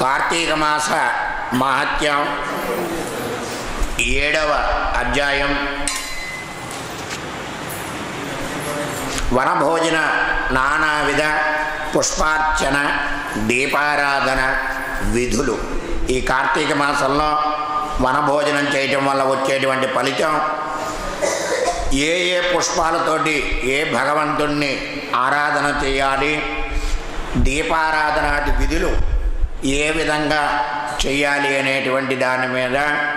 కార్తీక మాస మహత్యం 7వ అధ్యాయం వనభోజన నానావిధ పుష్పార్చన దీపారాధన విధులు. ఈ కార్తీక మాసంలో వనభోజనం చేయటం వల్ల వచ్చేటువంటి ఫలితం, ఏ ఏ పుష్పాలతోటి ఏ భగవంతుణ్ణి ఆరాధన చేయాలి, దీపారాధనాది విధులు ఏ విధంగా చేయాలి అనేటువంటి దాని మీద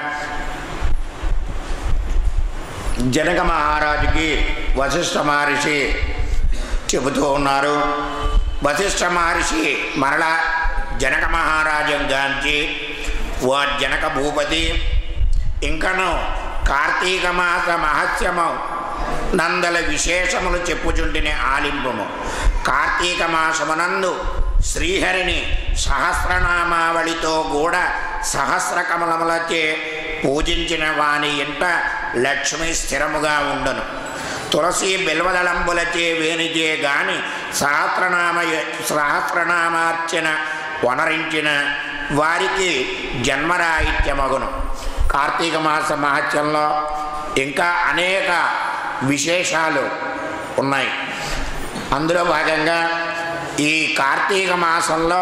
జనక మహారాజుకి వశిష్ఠ మహర్షి చెబుతూ ఉన్నారు. వశిష్ఠ మహర్షి మరలా జనక మహారాజు గాంచి, ఓ జనక భూపతి, ఇంకను కార్తీక మాస మహత్యము నందల విశేషములు చెప్పుచుంటిని ఆలింపుము. కార్తీక మాసమునందు శ్రీహరిని సహస్రనామావళితో కూడా సహస్ర కమలములచే పూజించిన వాని ఇంట లక్ష్మి స్థిరముగా ఉండును. తులసి బిల్వదళంబులచే వేణిచే గాని సహస్రనామార్చన వనరించిన వారికి జన్మరాహిత్యమగును. కార్తీక మాస మహత్యంలో ఇంకా అనేక విశేషాలు ఉన్నాయి. అందులో భాగంగా ఈ కార్తీక మాసంలో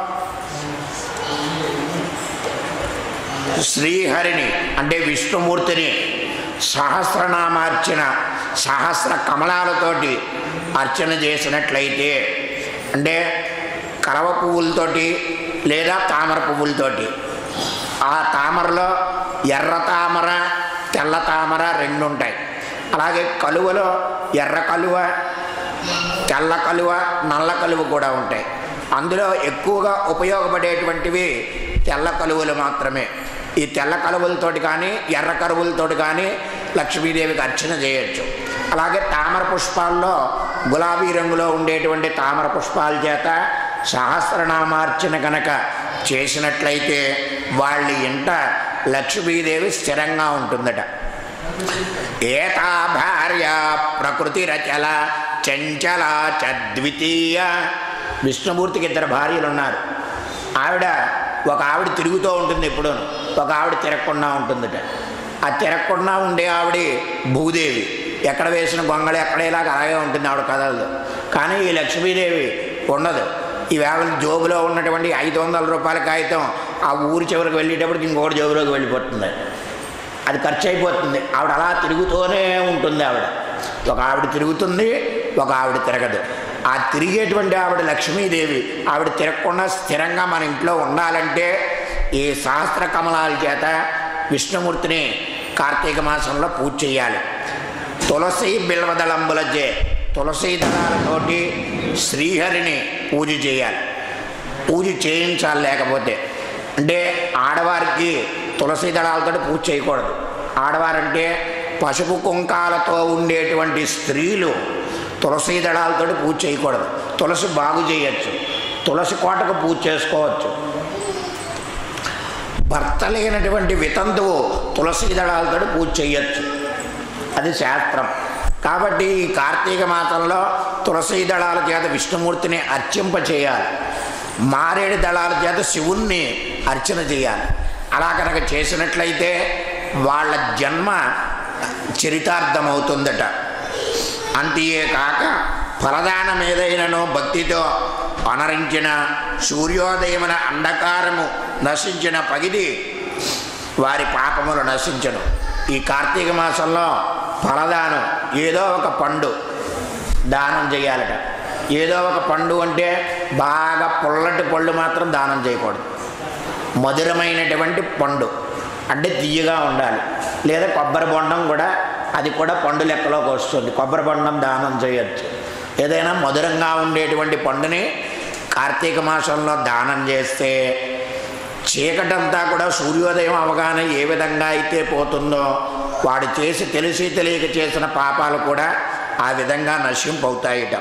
శ్రీహరిని అంటే విష్ణుమూర్తిని సహస్రనామార్చన సహస్ర కమలాలతోటి అర్చన చేసినట్లయితే, అంటే కలవ పువ్వులతోటి లేదా తామర పువ్వులతోటి, ఆ తామరలో ఎర్ర తామర తెల్ల తామర రెండు ఉంటాయి. అలాగే కలువలో ఎర్ర కలువ, తెల్ల కలువ, నల్ల కలువ కూడా ఉంటాయి. అందులో ఎక్కువగా ఉపయోగపడేటువంటివి తెల్ల కలువలు మాత్రమే. ఈ తెల్ల కలువలతోటి కానీ ఎర్ర కలువలతోటి కానీ లక్ష్మీదేవికి అర్చన చేయొచ్చు. అలాగే తామర పుష్పాల్లో గులాబీ రంగులో ఉండేటువంటి తామర పుష్పాల చేత సహస్రనామార్చన కనుక చేసినట్లయితే వాళ్ళ ఇంట లక్ష్మీదేవి స్థిరంగా ఉంటుందట. ఏతా భార్య ప్రకృతి రచల చంచల చద్వితీయ. విష్ణుమూర్తికి 2 భార్యలు ఉన్నారు. ఒక ఆవిడ తిరుగుతూ ఉంటుంది, ఎప్పుడు ఒక ఆవిడ తిరగకుండా ఉంటుందట. ఆ తిరగకుండా ఉండే ఆవిడ భూదేవి. ఎక్కడ వేసిన గొంగళి ఎక్కడేలాగా అలాగే ఉంటుంది, ఆవిడ కదలదు. కానీ ఈ లక్ష్మీదేవి ఉండదు. ఈ వేళ జోబులో ఉన్నటువంటి 500 రూపాయల కాగితం ఆ ఊరి చివరికి వెళ్ళేటప్పటికి ఇంకొకటి జోబులోకి వెళ్ళిపోతుంది, అది ఖర్చు అయిపోతుంది. ఆవిడ అలా తిరుగుతూనే ఉంటుంది. ఒక ఆవిడ తిరుగుతుంది, ఒక ఆవిడ తిరగదు. ఆ తిరిగేటువంటి ఆవిడ లక్ష్మీదేవి. ఆవిడ తిరగకుండా స్థిరంగా మన ఇంట్లో ఉండాలంటే ఈ సహస్ర కమలాల చేత విష్ణుమూర్తిని కార్తీక మాసంలో పూజ చేయాలి. తులసి బిల్వదళంబులచే, తులసి దళాలతోటి శ్రీహరిని పూజ చేయాలి. పూజ చేయించాలి. లేకపోతే అంటే ఆడవారికి తులసి దళాలతో పూజ చేయకూడదు. ఆడవారంటే పసుపు కుంకాలతో ఉండేటువంటి స్త్రీలు తులసి దళాలతో పూజ చేయకూడదు. తులసి బాగు చేయొచ్చు, తులసి కోటకు పూజ చేసుకోవచ్చు. భర్త లేనటువంటి వితంతువు తులసి దళాలతో పూజ చేయొచ్చు, అది శాస్త్రం. కాబట్టి ఈ కార్తీక మాసంలో తులసి దళాల చేత విష్ణుమూర్తిని అర్చింప చేయాలి. మారేడు దళాల చేత శివుణ్ణి అర్చన చేయాలి. అలా కనుక చేసినట్లయితే వాళ్ళ జన్మ చరితార్థమవుతుందట. అంతేకాక ఫలదానం ఏదైనానో భక్తితో అనరించిన సూర్యోదయమున అంధకారము నశించిన పగిది వారి పాపములు నశించను. ఈ కార్తీక మాసంలో ఫలదానం, ఏదో ఒక పండు దానం చేయాలట. ఏదో ఒక పండు అంటే బాగా పుల్లటి పళ్ళు మాత్రం దానం చేయకూడదు. మధురమైనటువంటి పండు అంటే తీయగా ఉండాలి. లేదా కొబ్బరి బొండం కూడా, అది కూడా పండు లెక్కలోకి వస్తుంది. కొబ్బరి బొండం దానం చేయొచ్చు. ఏదైనా మధురంగా ఉండేటువంటి పండుని కార్తీక మాసంలో దానం చేస్తే చీకటంతా కూడా సూర్యోదయం అవగానే ఏ విధంగా అయితే పోతుందో, వాడు తెలిసి తెలియక చేసిన పాపాలు కూడా ఆ విధంగా నశింపవుతాయిట.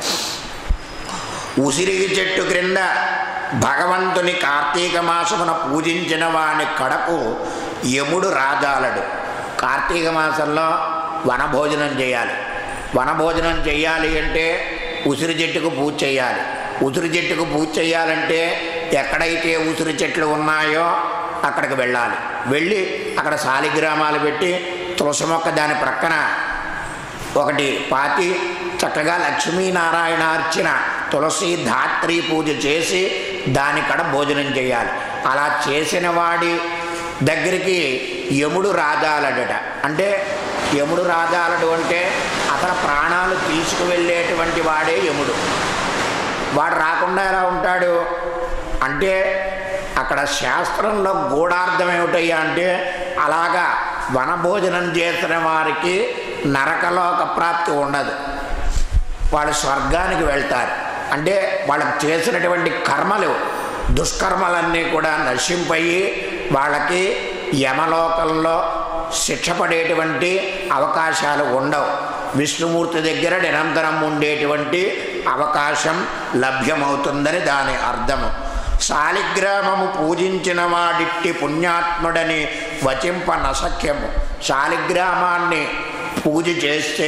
ఉసిరి చెట్టు క్రింద భగవంతుని కార్తీక మాసమున పూజించిన వాని కడకు యముడు రాజాలడు. కార్తీక మాసంలో వనభోజనం చేయాలి. వనభోజనం చేయాలి అంటే ఉసిరి చెట్టుకు పూజ చేయాలి. ఉసిరి చెట్టుకు పూజ చేయాలంటే ఎక్కడైతే ఉసిరి చెట్లు ఉన్నాయో అక్కడికి వెళ్ళాలి. వెళ్ళి అక్కడ శాలిగ్రామాలు పెట్టి తులసి మొక్క దాని ప్రక్కన ఒకటి పాతి చక్కగా లక్ష్మీనారాయణ అర్చన తులసి ధాత్రి పూజ చేసి దానికడ భోజనం చేయాలి. అలా చేసిన వాడి దగ్గరికి యముడు రాజాలడట. అంటే యముడు రాజాలడు అంటే అతని ప్రాణాలు తీసుకువెళ్ళేటువంటి వాడే యముడు. వాడు రాకుండా ఎలా ఉంటాడు అంటే అక్కడ శాస్త్రంలో గూఢార్థం ఏమిటయ్యా అంటే అలాగా వనభోజనం చేసిన వారికి నరకలోక ప్రాప్తి ఉండదు, వాళ్ళు స్వర్గానికి వెళ్తారు. అంటే వాళ్ళకి చేసినటువంటి కర్మలు దుష్కర్మలన్నీ కూడా నశింపయి వాళ్ళకి యమలోకంలో శిక్ష పడేటువంటి అవకాశాలు ఉండవు. విష్ణుమూర్తి దగ్గర నిరంతరం ఉండేటువంటి అవకాశం లభ్యమవుతుందని దాని అర్థము. శాలిగ్రామము పూజించిన వాడిట్టి పుణ్యాత్ముడని వచింప నశక్యము. శాలిగ్రామాన్ని పూజ చేస్తే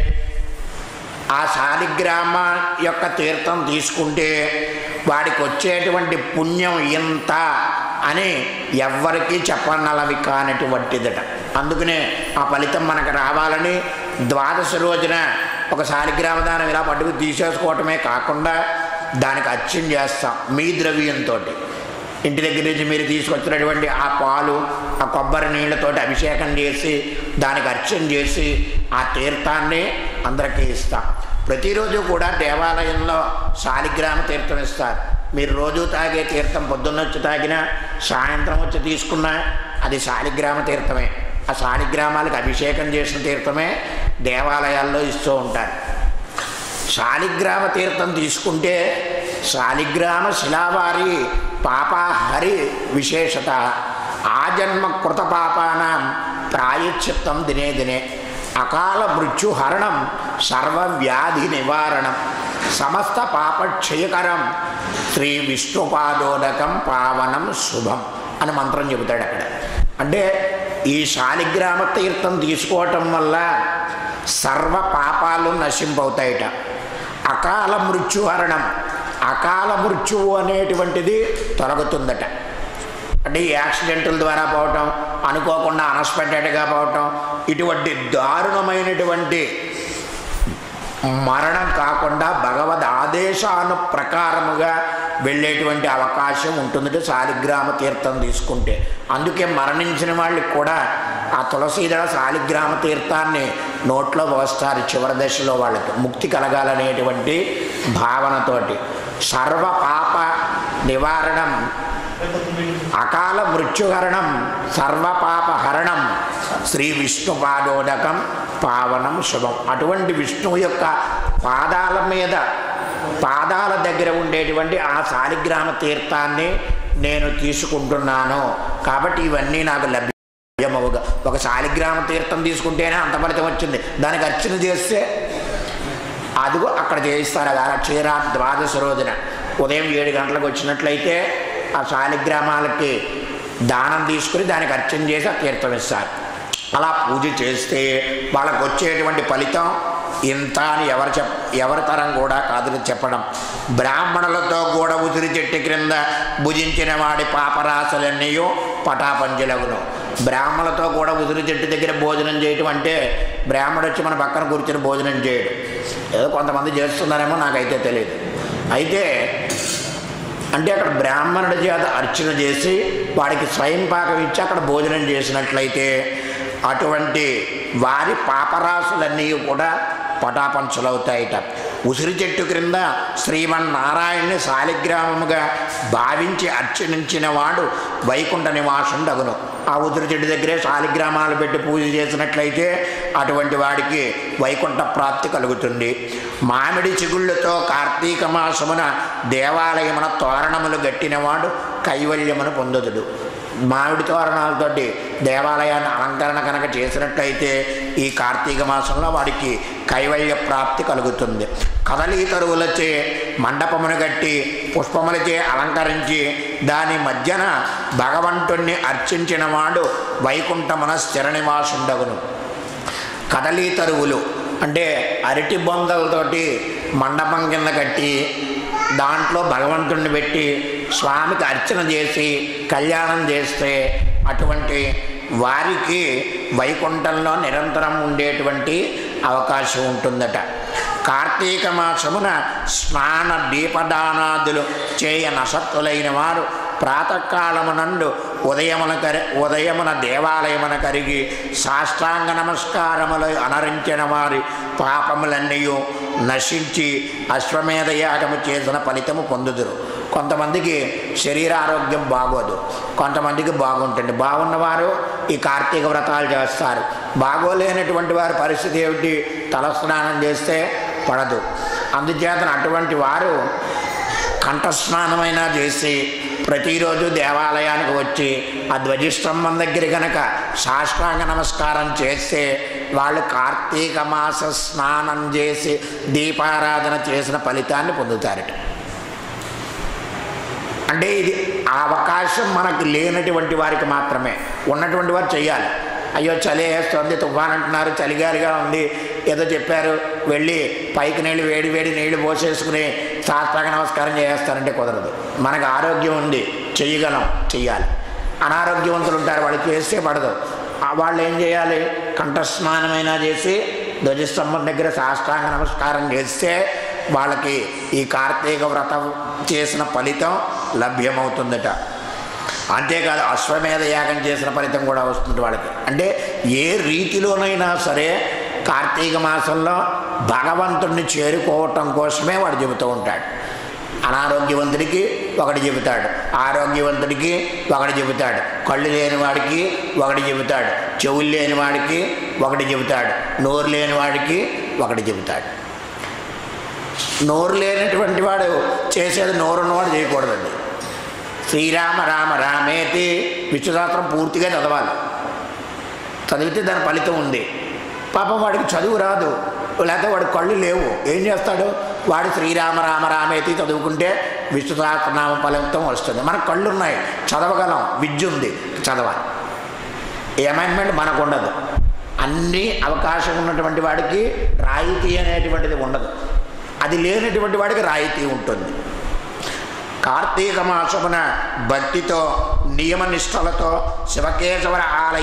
ఆ శాలిగ్రామ యొక్క తీర్థం తీసుకుంటే వాడికి వచ్చేటువంటి పుణ్యం ఇంత అని ఎవ్వరికీ చెప్పనలవి కానటువంటిదట. అందుకనే ఆ ఫలితం మనకు రావాలని ద్వాదశి రోజున ఒక శాలిగ్రామ దానం ఇలా పట్టుకు తీసేసుకోవటమే కాకుండా దానికి అర్చన చేస్తాం. మీ ద్రవ్యంతో ఇంటి దగ్గర నుంచి మీరు తీసుకొచ్చినటువంటి ఆ పాలు ఆ కొబ్బరి నీళ్ళతోటి అభిషేకం చేసి దానికి అర్చన చేసి ఆ తీర్థాన్ని అందరికీ ఇస్తాం. ప్రతిరోజు కూడా దేవాలయంలో శాలిగ్రామ తీర్థం ఇస్తారు. మీరు రోజు తాగే తీర్థం పొద్దున్నొచ్చి తాగినా సాయంత్రం వచ్చి తీసుకున్నా అది శాలిగ్రామ తీర్థమే. ఆ శాలిగ్రామాలకు అభిషేకం చేసిన తీర్థమే దేవాలయాల్లో ఇస్తూ ఉంటారు. శాలిగ్రామ తీర్థం తీసుకుంటే శాలిగ్రామ శిలావారి పాపహరి విశేషత. ఆజన్మ కృత పాపానాం ప్రాయశ్చిత్తం దినే దినే. అకాల మృత్యుహరణం సర్వవ్యాధి నివారణం సమస్త పాపక్షయకరం శ్రీ విష్ణుపాదోదకం పావనం శుభం అని మంత్రం చెబుతాడు అక్కడ. అంటే ఈ శాలిగ్రామ తీర్థం తీసుకోవటం వల్ల సర్వ పాపాలు నశింపవుతాయిట. అకాల మృత్యుహరణం, అకాల మృత్యువు అనేటువంటిది తొలగుతుందట. అంటే ఈ యాక్సిడెంట్ల ద్వారా పోవటం, అనుకోకుండా అన్ఎక్స్పెక్టెడ్గా పోవటం, ఇటువంటి దారుణమైనటువంటి మరణం కాకుండా భగవద్ ఆదేశాను ప్రకారముగా వెళ్ళేటువంటి అవకాశం ఉంటుంది శాలిగ్రామ తీర్థం తీసుకుంటే. అందుకే మరణించిన వాళ్ళకి కూడా ఆ తులసీదళ శాలిగ్రామ తీర్థాన్ని నోట్లో పోస్తారు చివరి దశలో వాళ్ళకి ముక్తి కలగాలనేటువంటి భావనతోటి. సర్వ పాప నివారణం, అకాల మృత్యుహరణం, సర్వపాపహరణం శ్రీ విష్ణుపాదోదకం పావనం శుభం. అటువంటి విష్ణువు యొక్క పాదాల మీద పాదాల దగ్గర ఉండేటువంటి ఆ శాలిగ్రామ తీర్థాన్ని నేను తీసుకుంటున్నాను కాబట్టి ఇవన్నీ నాకు లభ్యమవుగా. ఒక శాలిగ్రామ తీర్థం తీసుకుంటేనే అంత ఫలితం వచ్చింది. దానికి అర్చన చేస్తే అదిగో అక్కడ చేయిస్తారు. అది క్షీరా ద్వాదశి రోజున ఉదయం 7 గంటలకు వచ్చినట్లయితే ఆ శాలిగ్రామాలకి దానం తీసుకుని దానికి అర్చన చేసి ఆ తీర్థం ఇస్తారు. అలా పూజ చేస్తే వాళ్ళకు వచ్చేటువంటి ఫలితం ఇంత అని ఎవరి తరం కూడా కాదు చెప్పడం. బ్రాహ్మణులతో కూడా ఉసిరి చెట్టు క్రింద భుజించిన వాడి పాపరాశులన్నీ పటాపంచలగును. బ్రాహ్మణులతో కూడా ఉసిరి చెట్టు దగ్గర భోజనం చేయటం అంటే బ్రాహ్మణుడు వచ్చి మన పక్కన కూర్చొని భోజనం చేయడం. ఏదో కొంతమంది చేస్తున్నారేమో నాకైతే తెలియదు. అయితే అంటే అక్కడ బ్రాహ్మణుడి చేత అర్చన చేసి వాడికి స్వయం పాకం ఇచ్చి అక్కడ భోజనం చేసినట్లయితే అటువంటి వారి పాపరాశులన్నీ కూడా పటాపంచలవుతాయిట. ఉసిరి చెట్టు క్రింద శ్రీమన్నారాయణ్ణి శాలిగ్రామముగా భావించి అర్చనించిన వాడు వైకుంఠ నివాసుండగును. ఆ ఉసిరి చెట్టు దగ్గరే శాలిగ్రామాలు పెట్టి పూజ చేసినట్లయితే అటువంటి వాడికి వైకుంఠ ప్రాప్తి కలుగుతుంది. మామిడి చిగుళ్ళతో కార్తీక మాసమున దేవాలయమున తోరణములు గట్టినవాడు కైవల్యమును పొందుదుడు. మామిడి తోరణాలతోటి దేవాలయాన్ని అలంకరణ కనుక చేసినట్లయితే ఈ కార్తీక మాసంలో వాడికి కైవల్య ప్రాప్తి కలుగుతుంది. కదలీ తరువులచే మండపమును కట్టి పుష్పములచే అలంకరించి దాని మధ్యన భగవంతుణ్ణి అర్చించిన వాడు వైకుంఠమున స్థిర నివాసుండగును. కదలీ తరువులు అంటే అరటి బొందలతోటి మండపం కింద కట్టి దాంట్లో భగవంతుణ్ణి పెట్టి స్వామికి అర్చన చేసి కళ్యాణం చేస్తే అటువంటి వారికి వైకుంఠంలో నిరంతరం ఉండేటువంటి అవకాశం ఉంటుందట. కార్తీక మాసమున స్నాన దీపదానాదులు చేయనసత్తులైన వారు ప్రాతకాలమునందు ఉదయమున దేవాలయమున కరిగి సాష్టాంగ నమస్కారములు అనరించిన వారి పాపములన్నీ నశించి అశ్వమేధ యాగము చేసిన ఫలితము పొందుదురు. కొంతమందికి శరీరారోగ్యం బాగోదు, కొంతమందికి బాగుంటుంది. బాగున్నవారు ఈ కార్తీక వ్రతాలు చేస్తారు. బాగోలేనటువంటి వారి పరిస్థితి ఏమిటి? తలస్నానం చేస్తే పడదు. అందుచేత అటువంటి వారు కంఠస్నానమైనా చేసి ప్రతిరోజు దేవాలయానికి వచ్చి ఆ ధ్వజస్తంభం దగ్గర కనుక సాష్టాంగ నమస్కారం చేస్తే వాళ్ళు కార్తీక మాస స్నానం చేసి దీపారాధన చేసిన ఫలితాన్ని పొందుతారట. అంటే ఇది ఆ అవకాశం మనకు లేనటువంటి వారికి మాత్రమే. ఉన్నటువంటి వారు చెయ్యాలి. అయ్యో చలి వేస్తుంది, తుఫాన్ అంటున్నారు, చలిగాలిగా ఉంది, ఏదో చెప్పారు, వెళ్ళి పైకి నీళ్ళు వేడి వేడి నీళ్లు పోసేసుకుని సాష్టాంగ నమస్కారం చేస్తారంటే కుదరదు. మనకు ఆరోగ్యం ఉంది, చెయ్యగలం, చెయ్యాలి. అనారోగ్యవంతులు ఉంటారు, వాళ్ళు చేస్తే పడదు. వాళ్ళు ఏం చేయాలి? కంఠస్నానమైనా చేసి ధ్వజస్తంభం దగ్గర సాష్టాంగ నమస్కారం చేస్తే వాళ్ళకి ఈ కార్తీక వ్రతం చేసిన ఫలితం లభ్యమవుతుందట. అంతేకాదు అశ్వమేధ యాగం చేసిన ఫలితం కూడా వస్తుంది వాళ్ళకి. అంటే ఏ రీతిలోనైనా సరే కార్తీక మాసంలో భగవంతుడిని చేరుకోవటం కోసమే వాడు చెబుతూ ఉంటాడు. అనారోగ్యవంతుడికి ఒకటి చెబుతాడు, ఆరోగ్యవంతుడికి ఒకటి చెబుతాడు, కళ్ళు లేని వాడికి ఒకటి చెబుతాడు, చెవులు లేని వాడికి ఒకటి చెబుతాడు, నోరు లేని వాడికి ఒకటి చెబుతాడు. నోరు లేనటువంటి వాడు చేసేది నోరున్నవాడు చేయకూడదండి. శ్రీరామ రామ రామేతి విశ్వశాస్త్రం పూర్తిగా చదవాలి. చదివితే దాని ఫలితం ఉంది. పాపం వాడికి చదువు రాదు, లేకపోతే వాడి కళ్ళు లేవు, ఏం చేస్తాడు? వాడు శ్రీరామ రామ రామేతి చదువుకుంటే విశ్వసహస్రనామ ఫలితం వస్తుంది. మనకు కళ్ళు ఉన్నాయి, చదవగలం, విద్య ఉంది, చదవాలి. ఈ అమెండ్మెంట్ మనకు ఉండదు. అన్ని అవకాశం ఉన్నటువంటి వాడికి రాయితీ అనేటువంటిది ఉండదు. అది లేనటువంటి వాడికి రాయితీ ఉంటుంది. కార్తీక మాసమున భక్తితో నియమనిష్టలతో శివకేశవ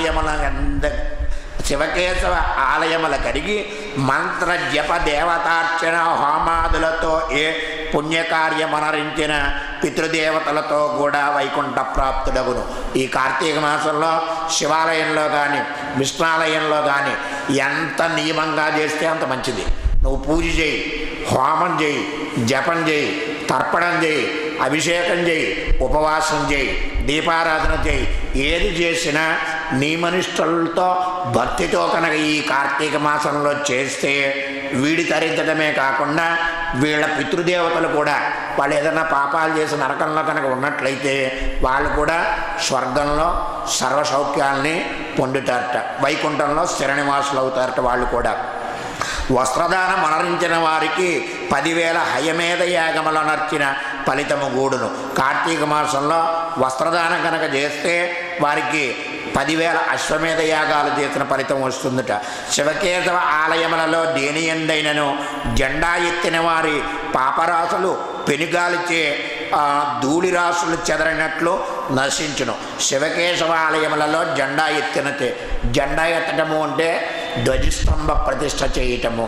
ఆలయముల కరిగి మంత్ర జప దేవతార్చన హోమాదులతో ఏ పుణ్యకార్యమనరించిన పితృదేవతలతో కూడా వైకుంఠ ప్రాప్తుడగును. ఈ కార్తీక మాసంలో శివాలయంలో కానీ విష్ణాలయంలో కానీ ఎంత నియమంగా చేస్తే అంత మంచిది. నువ్వు పూజ చేయి, హోమం చేయి, జపం చేయి, తర్పణం చేయి, అభిషేకం చేయి, ఉపవాసం చేయి, దీపారాధన చేయి, ఏది చేసినా నియమనిష్టలతో భక్తితో కనుక ఈ కార్తీక మాసంలో చేస్తే వీడి తరించడమే కాకుండా వీళ్ళ పితృదేవతలు కూడా వాళ్ళు ఏదైనా పాపాలు చేసి నరకంలో కనుక ఉన్నట్లయితే వాళ్ళు కూడా స్వర్గంలో సర్వసౌఖ్యాల్ని పొందుతారట, వైకుంఠంలో స్థిర నివాసులు అవుతారట వాళ్ళు కూడా. వస్త్రదానం అనరించిన వారికి 10,000 హయమేధ యాగములు అనర్చిన ఫలితము గూడును. కార్తీక మాసంలో వస్త్రదానం కనుక చేస్తే వారికి 10,000 అశ్వమేధ యాగాలు చేసిన ఫలితం వస్తుందట. శివకేశవ ఆలయములలో దేని ఎందైనను జెండా ఎత్తిన వారి పాపరాశులు పెనుగాలిచే ధూళి రాసులు చెదరినట్లు నశించును. శివకేశవ ఆలయములలో జెండా ఎత్తినతే. జెండా ఎత్తటము అంటే ధ్వజస్తంభ ప్రతిష్ఠ చేయటము.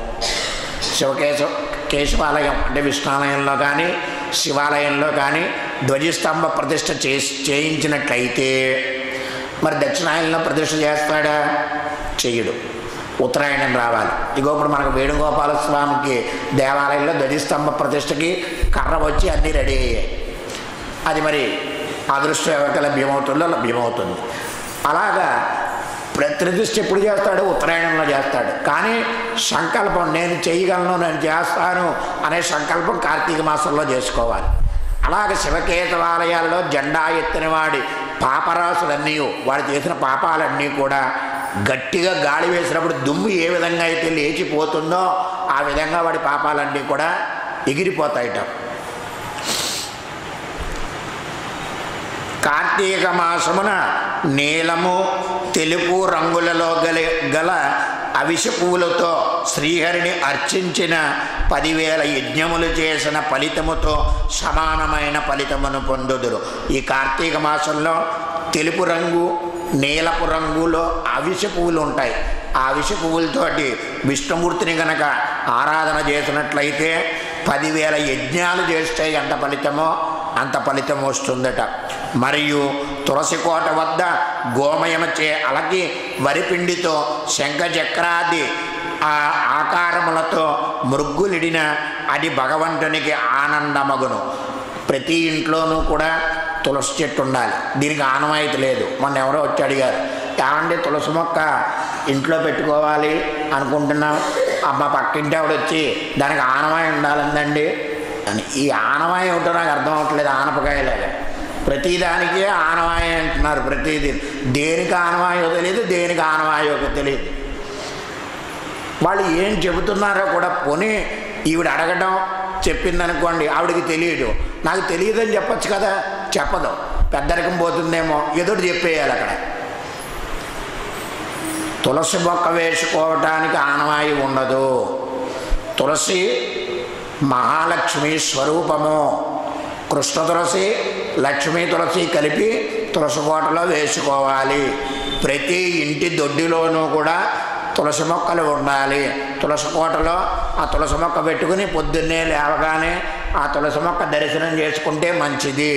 కేశవాలయం అంటే విష్ణాలయంలో కానీ శివాలయంలో కానీ ధ్వజస్తంభ ప్రతిష్ఠ చేయించినట్లయితే మరి దక్షిణాయనంలో ప్రతిష్ఠ చేస్తాడా? చెయ్యడు. ఉత్తరాయణం రావాలి. ఇగో ఇప్పుడు మనకు వేణుగోపాల స్వామికి దేవాలయంలో ధ్వజస్తంభ ప్రతిష్ఠకి కర్ర వచ్చి అన్నీ రెడీ అయ్యాయి. అది మరి అదృష్టం ఎవరికి లభ్యమవుతుందో లభ్యమవుతుంది. అలాగా ప్రతిష్ఠ ఎప్పుడు చేస్తాడు? ఉత్తరాయణంలో చేస్తాడు. కానీ సంకల్పం నేను చేయగలను, నేను చేస్తాను అనే సంకల్పం కార్తీక మాసంలో చేసుకోవాలి. అలాగే శివకేశవాలయాల్లో జెండా ఎత్తిన వాడి పాపరాశులన్నీ, వాడు చేసిన పాపాలన్నీ కూడా గట్టిగా గాలి వేసినప్పుడు దుమ్ము ఏ విధంగా అయితే లేచిపోతుందో ఆ విధంగా వాడి పాపాలన్నీ కూడా ఎగిరిపోతాయిట. కార్తీక మాసమున నీలము తెలుపు రంగులలో గల అవిష పువ్వులతో శ్రీహరిని అర్చించిన 10,000 యజ్ఞములు చేసిన ఫలితముతో సమానమైన ఫలితమును పొందుదురు. ఈ కార్తీక మాసంలో తెలుపు రంగు, నీలపు రంగులో అవిష పువ్వులు ఉంటాయి. ఆ అవిష పువ్వులతోటి విష్ణుమూర్తిని గనక ఆరాధన చేసినట్లయితే 10,000 యజ్ఞాలు చేస్తే ఎంత ఫలితమో అంత ఫలితం వస్తుందట. మరియు తులసి కోట వద్ద గోమయమచే అలకి వరిపిండితో శంఖచక్రాది ఆ ఆకారములతో మృగ్గులిడిన అది భగవంతునికి ఆనందమగును. ప్రతి ఇంట్లోనూ కూడా తులసి చెట్టు ఉండాలి. దీనికి ఆనవాయితీ లేదు. మొన్న ఎవరో వచ్చి అడిగారు, ఏమంటే తులసి మొక్క ఇంట్లో పెట్టుకోవాలి అనుకుంటున్నాం, అమ్మ పక్కింటి ఆవిడ వచ్చి దానికి ఆనవాయి ఉండాలందండి అని. ఈ ఆనవాయి ఏమిటో నాకు అర్థం అవ్వట్లేదు. ఆనపకాయలాగా ప్రతిదానికే ఆనవాయి అంటున్నారు. ప్రతిదీ దేనికి ఆనవాయో తెలియదు, దేనికి ఆనవాయో తెలియదు. వాళ్ళు ఏం చెబుతున్నారో కూడా పోనీ ఈవిడ అడగడం చెప్పిందనుకోండి, ఆవిడకి తెలియదు, నాకు తెలియదని చెప్పచ్చు కదా, చెప్పదు. పెద్దరికం పోతుందేమో ఎదుటి చెప్పేయాలి. అక్కడ తులసి మొక్క వేసుకోవటానికి ఆనవాయి ఉండదు. తులసి మహాలక్ష్మి స్వరూపము. కృష్ణ తులసి, లక్ష్మీ తులసి కలిపి తులసి కోటలో వేసుకోవాలి. ప్రతి ఇంటి దొడ్డిలోనూ కూడా తులసి మొక్కలు ఉండాలి. తులసి కోటలో ఆ తులసి మొక్క పెట్టుకుని పొద్దున్నే లేవగానే ఆ తులసి మొక్క దర్శనం చేసుకుంటే మంచిది.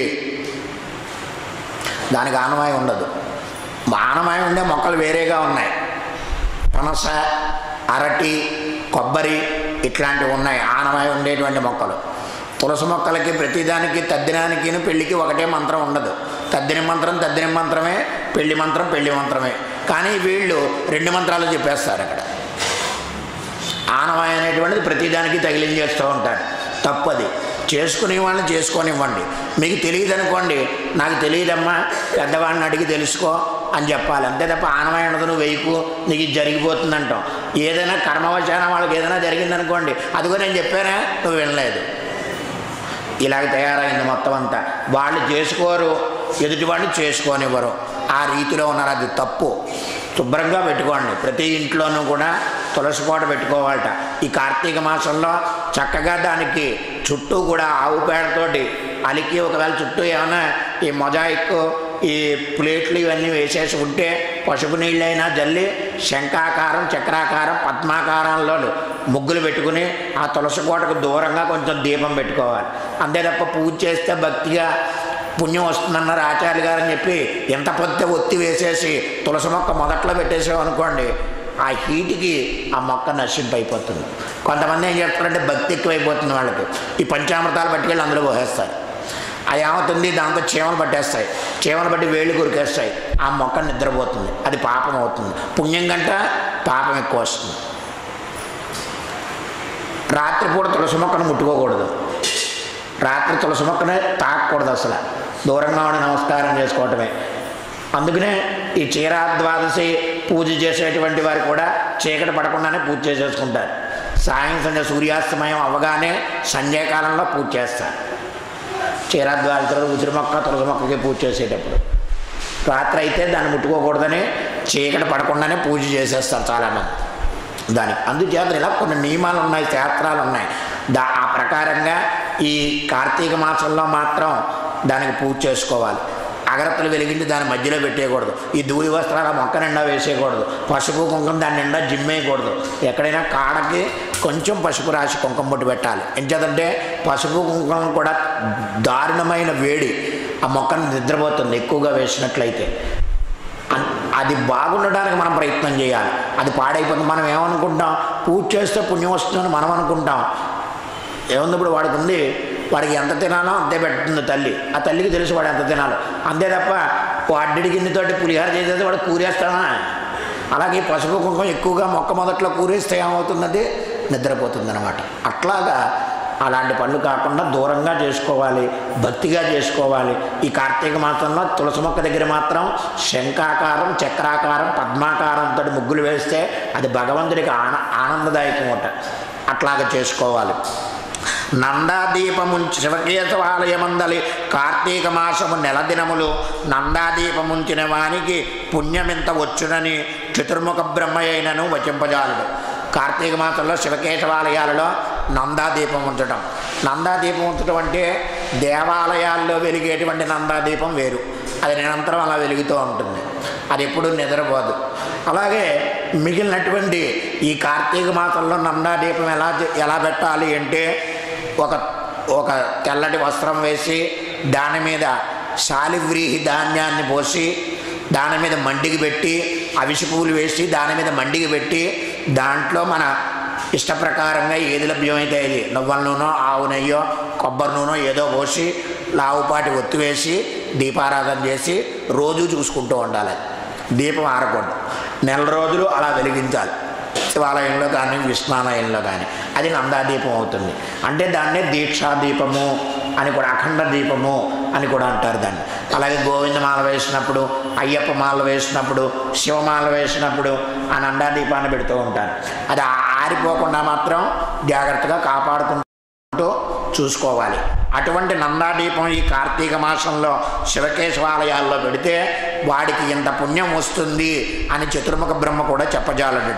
దానికి ఆనవాయి ఉండదు. ఆనవాయి ఉండే మొక్కలు వేరేగా ఉన్నాయి. పనస, అరటి, కొబ్బరి ఇట్లాంటివి ఉన్నాయి ఆనవాయి ఉండేటువంటి మొక్కలు. తులసి మొక్కలకి ప్రతిదానికి తద్దినానికి పెళ్ళికి ఒకటే మంత్రం ఉండదు. తద్దిన మంత్రం తద్దిన మంత్రమే, పెళ్లి మంత్రం పెళ్లి మంత్రమే. కానీ వీళ్ళు 2 మంత్రాలు చెప్పేస్తారు. అక్కడ ఆనవాయి అనేటువంటిది ప్రతిదానికి తగిలించేస్తూ ఉంటారు. తప్పది. చేసుకునే వాళ్ళని చేసుకోనివ్వండి. మీకు తెలియదు అనుకోండి, నాకు తెలియదమ్మా, పెద్దవాడిని అడిగి తెలుసుకో అని చెప్పాలి. అంతే తప్ప ఆనవాయి ఉండదు, నువ్వు వెయ్యకు, నీకు ఇది జరిగిపోతుంది అంటాం. ఏదైనా కర్మవశాన వాళ్ళకి ఏదైనా జరిగిందనుకోండి, అదిగో నేను చెప్పానా, నువ్వు వినలేదు. ఇలాగ తయారైంది మొత్తం అంతా. వాళ్ళు చేసుకోరు, ఎదుటి వాళ్ళు చేసుకోనివ్వరు. ఆ రీతిలో ఉన్నారు. అది తప్పు. శుభ్రంగా పెట్టుకోండి. ప్రతి ఇంట్లోనూ కూడా తులసి కోట పెట్టుకోవాలట. ఈ కార్తీక మాసంలో చక్కగా దానికి చుట్టూ కూడా ఆవు పేడతోటి అలికి, ఒకవేళ చుట్టూ ఏమైనా ఈ మొజాయిక్, ఈ ప్లేట్లు ఇవన్నీ వేసేసి ఉంటే పసుపు నీళ్ళైనా జల్లి శంఖాకారం, చక్రాకారం, పద్మాకారంలో ముగ్గులు పెట్టుకుని ఆ తులసి కోటకు దూరంగా కొంచెం దీపం పెట్టుకోవాలి. అంతే తప్ప పూజ చేస్తే భక్తిగా పుణ్యం వస్తుందన్నారు ఆచార్య గారు అని చెప్పి ఎంత పెద్ద ఒత్తి వేసేసి తులసి మొక్క మొదట్లో పెట్టేసామనుకోండి, ఆ హీటుకి ఆ మొక్క నశింపైపోతుంది. కొంతమంది ఏం చేస్తారంటే భక్తి ఎక్కువైపోతుంది వాళ్ళకి. ఈ పంచామృతాలు పట్టుకెళ్ళి అందులో పోసేస్తారు. అది ఏమవుతుంది, దాంతో చీమలు పట్టేస్తాయి. చీమలు పట్టి వేళ్ళు కొరికేస్తాయి. ఆ మొక్క నిద్రపోతుంది. అది పాపం అవుతుంది. పుణ్యం కంట పాపం ఎక్కువ వస్తుంది. రాత్రిపూట తులసి మొక్కను ముట్టుకోకూడదు. రాత్రి తులసి మొక్కనే తాకూడదు. అసలు దూరంగా ఉండి నమస్కారం చేసుకోవటమే. అందుకనే ఈ క్షీరాద్వాదశి పూజ చేసేటువంటి వారు కూడా చీకటి పడకుండానే పూజ చేసేసుకుంటారు. సాయం సంధ్య సూర్యాస్తమయం అవ్వగానే సంధ్యాకాలంలో పూజ చేస్తారు. క్షీరాద్వాదశి ఉసిరి మొక్క, తులసి మొక్కకి పూజ చేసేటప్పుడు. రాత్రి అయితే దాన్ని ముట్టుకోకూడదని చీకటి పడకుండానే పూజ చేసేస్తారు చాలామంది దానికి. అందుచేత ఇలా కొన్ని నియమాలు ఉన్నాయి, శాస్త్రాలు ఉన్నాయి. ఆ ప్రకారంగా ఈ కార్తీక మాసంలో మాత్రం దానికి పూజ చేసుకోవాలి. అగరత్తులు వెలిగించి దాని మధ్యలో పెట్టేయకూడదు. ఈ దూరి వస్త్రాల మొక్క నిండా వేసేయకూడదు. పసుపు కుంకుమ దాని నిండా జిమ్మేయకూడదు. ఎక్కడైనా కాడకి కొంచెం పసుపు రాసి కుంకుమ బొట్టు పెట్టాలి. ఎంచేతంటే పసుపు కుంకుమ కూడా దారుణమైన వేడి ఆ మొక్కను నిద్రపోతుంది ఎక్కువగా వేసినట్లయితే. అది బాగుండడానికి మనం ప్రయత్నం చేయాలి. అది పాడైపోతుంది. మనం ఏమనుకుంటాం, పూజ చేస్తే పుణ్యం వస్తుందని మనం అనుకుంటాం. ఏముంది, ఇప్పుడు వాడికి ఉంది, వాడికి ఎంత తినాలో అంతే పెడుతుంది తల్లి. ఆ తల్లికి తెలుసు వాడు ఎంత తినాలో. అంతే తప్ప అడ్డడి గిన్నెతోటి పులిహార చేసేస్తే వాడు కూరేస్తామా? అలాగే పసుపు కుంకుమ ఎక్కువగా మొక్క మొదట్లో కూరేస్తే ఏమవుతున్నది, నిద్రపోతుంది అనమాట. అట్లాగా అలాంటి పనులు కాకుండా దూరంగా చేసుకోవాలి, భక్తిగా చేసుకోవాలి. ఈ కార్తీక మాసంలో తులసి మొక్క దగ్గర మాత్రం శంఖాకారం, చక్రాకారం, పద్మాకారంతో ముగ్గులు వేస్తే అది భగవంతుడికి ఆనందదాయకం ఉంటుంది. అట్లాగా చేసుకోవాలి. నందాదీపముంచి శివకేశవాలయమందలి కార్తీక మాసము నెల దినములు నందాదీపముంచిన వానికి పుణ్యమింత వచ్చునని చతుర్ముఖ బ్రహ్మయైనను వచింపజాలుడు. కార్తీక మాసంలో శివకేశవాలయాలలో నందాదీపం ఉంచడం. నందాదీపం ఉంచడం అంటే దేవాలయాల్లో వెలిగేటువంటి నందాదీపం వేరు, అది నిరంతరం అలా వెలుగుతూ ఉంటుంది, అది ఎప్పుడూ నిద్రపోదు. అలాగే మిగిలినటువంటి ఈ కార్తీక మాసంలో నందాదీపం ఎలా పెట్టాలి అంటే ఒక తెల్లటి వస్త్రం వేసి దాని మీద శాలివ్రీహి ధాన్యాన్ని పోసి దాని మీద మండికి పెట్టి అవిసి పువ్వులు వేసి దాని మీద మండికి పెట్టి దాంట్లో మన ఇష్ట ప్రకారంగా ఏది లభ్యమైతే అది నువ్వుల నూనె, ఆవు నెయ్యో, కొబ్బరి నూనె ఏదో పోసి లావుపాటి ఒత్తి వేసి దీపారాధన చేసి రోజు చూసుకుంటూ ఉండాలి. దీపం ఆరకూడదు. నెల రోజులు అలా వెలిగించాలి, శివాలయంలో కానీ విష్ణాలయంలో కానీ. అది నందాదీపం అవుతుంది. అంటే దాన్నే దీక్షాదీపము అని కూడా, అఖండ దీపము అని కూడా అంటారు దాన్ని. అలాగే గోవిందమాల వేసినప్పుడు, అయ్యప్ప మాల వేసినప్పుడు, శివమాల వేసినప్పుడు ఆ నందాదీపాన్ని పెడుతూ ఉంటారు. అది ఆరిపోకుండా మాత్రం జాగ్రత్తగా కాపాడుకుంటూ చూసుకోవాలి. అటువంటి నందాదీపం ఈ కార్తీక మాసంలో శివకేశవాలయాల్లో పెడితే వాడికి ఇంత పుణ్యం వస్తుంది అని చతుర్ముఖ బ్రహ్మ కూడా చెప్పజాలడట.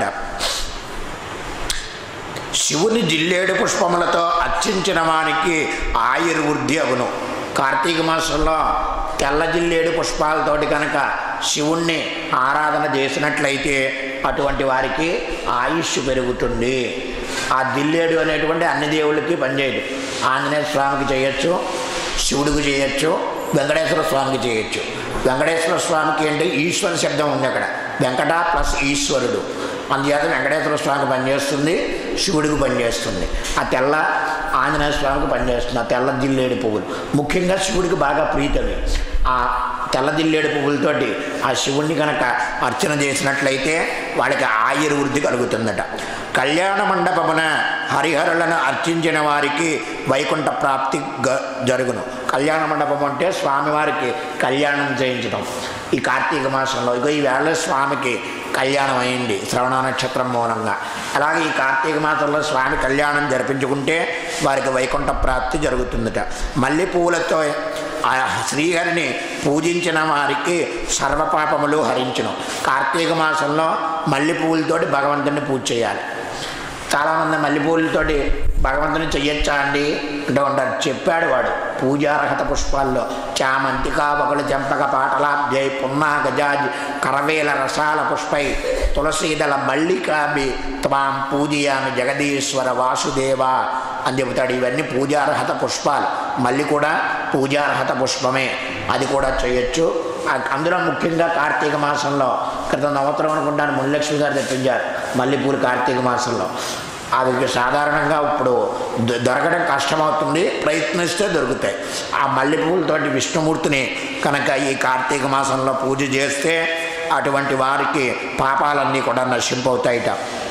శివుని జిల్లేడు పుష్పములతో అర్చించిన వానికి ఆయుర్వృద్ధి అగును. కార్తీక మాసంలో తెల్ల జిల్లేడు పుష్పాలతోటి కనుక శివుణ్ణి ఆరాధన చేసినట్లయితే అటువంటి వారికి ఆయుష్ పెరుగుతుంది. ఆ జిల్లేడు అనేటువంటి అన్ని దేవుళ్ళకి పనిచేయదు. ఆంజనేయ స్వామికి చేయొచ్చు, శివుడికి చేయొచ్చు, వెంకటేశ్వర స్వామికి చేయొచ్చు. వెంకటేశ్వర స్వామికి అంటే ఈశ్వర శబ్దం ఉంది అక్కడ, వెంకట ప్లస్ ఈశ్వరుడు, అందుచేత వెంకటేశ్వర స్వామికి పనిచేస్తుంది, శివుడికి పనిచేస్తుంది. ఆ తెల్ల ఆంజనేయ స్వామికి పనిచేస్తుంది. ఆ తెల్ల జిల్లేడు పువ్వులు ముఖ్యంగా శివుడికి బాగా ప్రీతవి. ఆ తెల్ల జిల్లేడు పువ్వులతోటి ఆ శివుణ్ణి కనుక అర్చన చేసినట్లయితే వాళ్ళకి ఆయుర్వృద్ధి కలుగుతుందట. కళ్యాణ మండపమున హరిహరులను అర్చించిన వారికి వైకుంఠ ప్రాప్తి జరుగును. కళ్యాణ మండపం అంటే స్వామివారికి కళ్యాణం చేయించడం. ఈ కార్తీక మాసంలో ఈ వేళ స్వామికి కళ్యాణం అయింది శ్రవణ నక్షత్రం మూలంగా. అలాగే ఈ కార్తీక మాసంలో స్వామి కళ్యాణం జరిపించుకుంటే వారికి వైకుంఠ ప్రాప్తి జరుగుతుందట. మల్లె పువ్వులతో ఆ శ్రీహరిని పూజించిన వారికి సర్వపాపములు హరించును. కార్తీక మాసంలో మల్లె పువ్వులతోటి భగవంతుని పూజ చేయాలి. చాలామంది మల్లెపూలతోటి భగవంతుని చెయ్యొచ్చా అండి అంటే ఉంటారు. చెప్పాడు వాడు పూజార్హత పుష్పాల్లో చామంతిక ఒకళ్ళు చెంపక పాటలాబ్జై పున్నా గజాజి కరవేల రసాల పుష్పై తులసీదళ మల్లికాభి త్వాం పూజయామి జగదీశ్వర వాసుదేవ అని చెబుతాడు. ఇవన్నీ పూజార్హత పుష్పాలు. మళ్ళీ కూడా పూజార్హత పుష్పమే, అది కూడా చేయొచ్చు. అందులో ముఖ్యంగా కార్తీక మాసంలో క్రితం సంవత్సరం అనుకుంటాను మునిలక్ష్మి గారు తెప్పించారు మల్లెపూలు కార్తీక మాసంలో. అవి సాధారణంగా ఇప్పుడు దొరకడం కష్టమవుతుంది, ప్రయత్నిస్తే దొరుకుతాయి. ఆ మల్లెపూలతోటి విష్ణుమూర్తిని కనుక ఈ కార్తీక మాసంలో పూజ చేస్తే అటువంటి వారికి పాపాలన్నీ కూడా నశింపవుతాయిట.